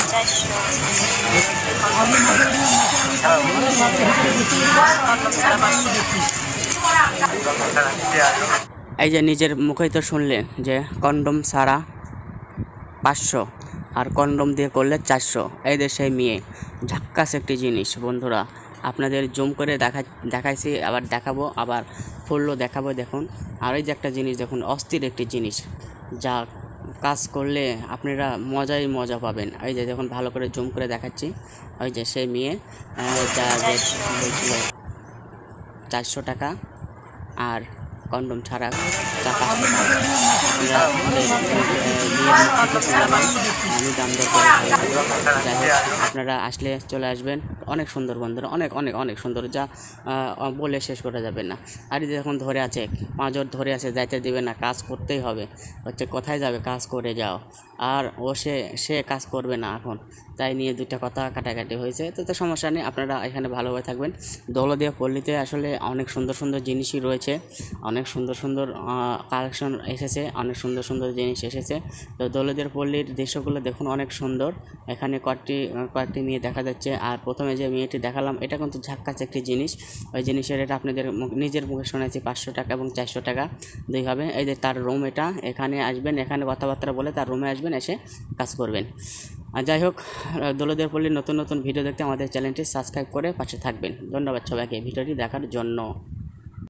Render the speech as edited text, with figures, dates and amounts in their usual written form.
এই যে নিজের মুখেই তো শুনলেন যে কন্ডম ছাড়া 500 আর কন্ডম দিয়ে করলে 400। এই দেশে মেয়ে ঝাক্কাস একটি জিনিস বন্ধুরা, আপনাদের জুম করে দেখাইছি, আবার দেখাবো, আবার ফুলও দেখাবো। দেখুন, আর এই যে একটা জিনিস দেখুন, অস্থির একটি জিনিস, যা কাজ করলে আপনারা মজা পাবেন। এই যে দেখুন, ভালো করে জুম করে দেখাচ্ছি। ওই যে সেই মেয়ে যা রেট বলছিল 400 টাকা, আর কন্ডম ছাড়া 500 টাকা। আমি দাম দর করে যাই হোক, আপনারা আসলে চলে আসবেন। অনেক সুন্দর বন্ধুরা, অনেক সুন্দর, যা বলে শেষ করা যাবে না। আর এই যখন ধরে আছে, পাঁজর ধরে আছে, যাইতে দিবে না, কাজ করতেই হবে। হচ্ছে কোথায় যাবে, কাজ করে যাও। আর ও সে কাজ করবে না এখন, তাই নিয়ে দুইটা কথা কাটাকাটি হয়েছে। তো সমস্যা নেই, আপনারা এখানে ভালোভাবে থাকবেন। দৌলতদিয়া পল্লীতে আসলে অনেক সুন্দর জিনিসই রয়েছে, অনেক সুন্দর কালেকশন এসেছে, অনেক সুন্দর জিনিস এসেছে। তো দৌলতদিয়া পল্লীর দৃশ্যগুলো দেখুন, অনেক সুন্দর। এখানে কয়েকটি মেয়ে দেখা যাচ্ছে। আর প্রথমে যে মেয়েটি দেখালাম, এটা কিন্তু ঝাক্কাস একটি জিনিস। ওই জিনিসের এটা আপনাদের নিজের মুখে শোনাচ্ছি, 500 টাকা এবং 400 টাকা দুইভাবে। এই যে তার রুম, এটা এখানে আসবেন, এখানে কথাবার্তা বলে তার রুমে আসবেন, এসে কাজ করবেন। আর যাই হোক, দৌলতদিয়া পল্লীর নতুন ভিডিও দেখতে আমাদের চ্যানেলটি সাবস্ক্রাইব করে পাশে থাকবেন। ধন্যবাদ সবাইকে ভিডিওটি দেখার জন্য।